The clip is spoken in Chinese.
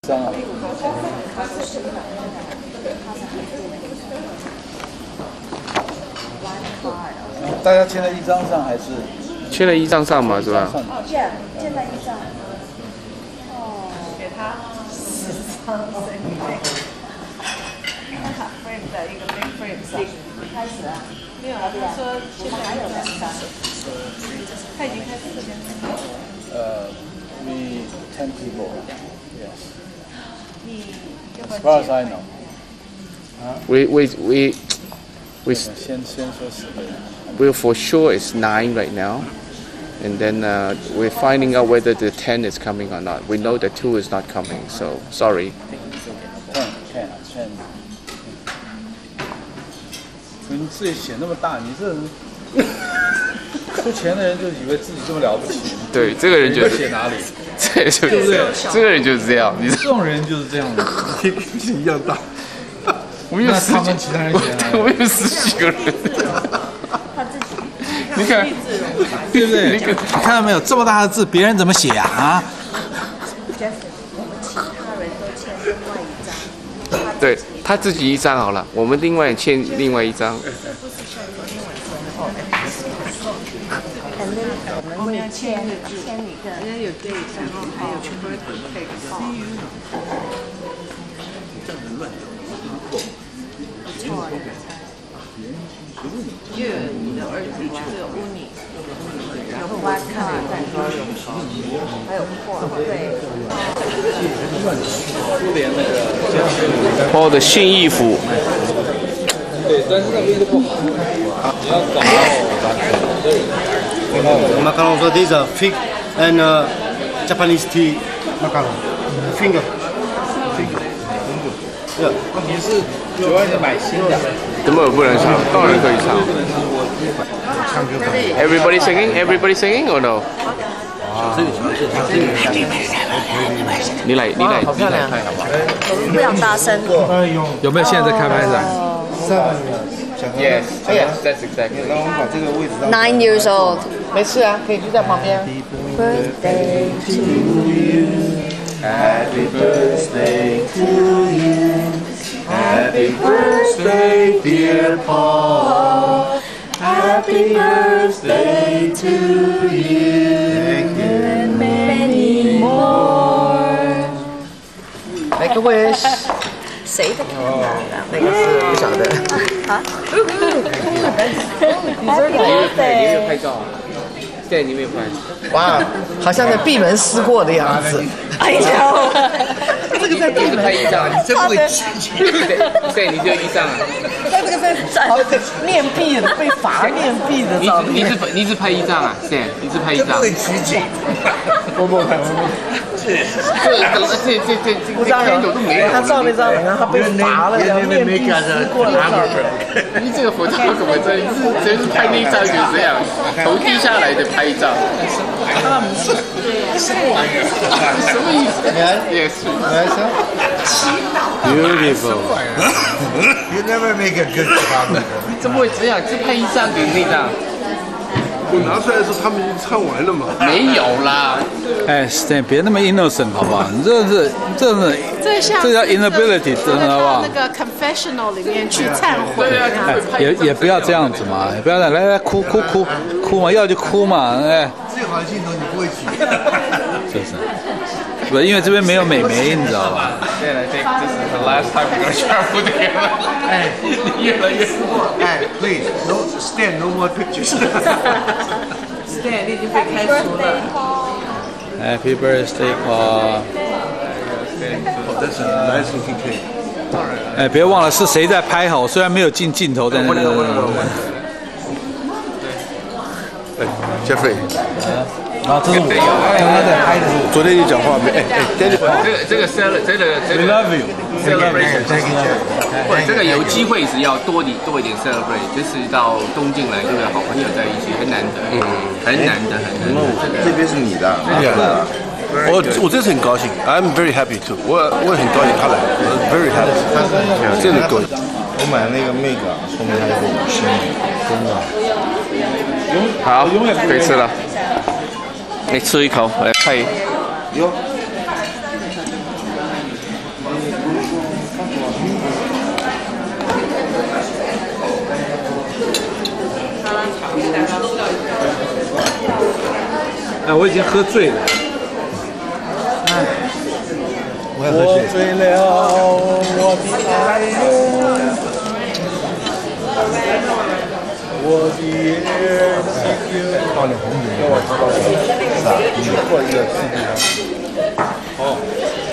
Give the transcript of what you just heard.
张啊，大家签在一张上还是？ 签在一张上嘛，是吧？ 哦，签在一张。哦，给他10张 frame 的一个 big frame 开始啊？没有啊，他说现在还有2张，他已经开始4天了。 we 10 people. Yes. 你要不 As 要 far as I know. We 先说10个人。 we for sure it's 9 right now, and then we're finding out whether the 10 is coming or not. We know the 2 is not coming, so sorry. 10. 你自己写那么大，你这人出钱的人就以为自己这么了不起。 对，这个人就是写哪里？ 对不对？这个人就是这样，你这种人就是这样的，跟你一样大。 我们有他们其他人写哪里？ 我们有10几个人。 他自己。 你看， 对不对？你看到没有？这么大的字，别人怎么写呀？啊？ 我们其他人都签另外一张。 对他自己一张好了，我们另外签另外一张。 我们要签一个，人家有 date， 然后还有全部的 birthday。这很乱的，错的。因为你的儿子是乌尼，有花卡，还有破，对。 我的新衣服。 对，但是那边就不好。你要搞 macaron. So these are fig and Japanese tea macaron. Finger. Yeah. 问题是主要是买新的。 根本不能唱，当然可以唱。Everybody singing? Everybody singing or no? 你来拍好不好？ 不要大声。 有没有现在在开拍展 ？Yes, that's exactly. 那我们把这个位置让 9 years old. 没事啊，可以就在旁边。 Birthday to you. Happy birthday to you. Happy birthday, dear Paul. Happy birthday to you. And many more. Make a wish。 谁的？ 那个是不晓得。 啊 Happy birthday！ 你有拍照啊？对，你没有拍。 哇，好像在闭门思过的样子。 哎呀， 这个在闭门拍1张，你真不会记。对，你只有1张啊。 他这个在面壁的，被罚面壁的照片。 你只拍1张啊？对，你只拍1张。 会取景。 不，这不张有，他照那张，然后他被罚了，然后面壁思过的照片。 你这个佛教怎么这？真是拍那一张就这样，头低下来的拍1张。什么意思？也是。Beautiful. You never make a good photographer. 怎么会这样？只拍1张给那张。 我拿出来的时候，他们已经唱完了嘛？ 没有啦。 哎，Stan，别那么 innocent 好不好？你这叫 inability， 真的好不好？ 那个 confessional 里面去忏悔啊， 也不要这样子嘛，不要来哭嘛，要就哭嘛，哎。 最好的镜头你不会取。 是不是？不，因为这边没有美眉，你知道吧？ 对了，这是 the last time we're gonna travel together。 哎， 越来越哎 ，please no stand no more pictures。 对，你已经被开除了。 Happy birthday, Paul！ That's a nice looking cake。 哎，别忘了是谁在拍好，虽然没有进镜头，但是。 Jeffrey。 然后这是我刚刚在拍的， 昨天你讲话没？ 这个 We love you. celebration， 不，这个有机会是要多一点 celebrate， 就是到东京来，这个好朋友在一起，很难得，很难得。 这边是你的，我这次很高兴 ，I'm very happy too。我很高兴他来 ，very happy， 真的高兴。我买那个 Meg， 后面还有个50米，真的。 好，可以吃了。你吃一口，来配。 我已经喝醉了。我醉了，我的爱人，我的倒点红酒，给我知道了，是吧？你过一个世纪。哦。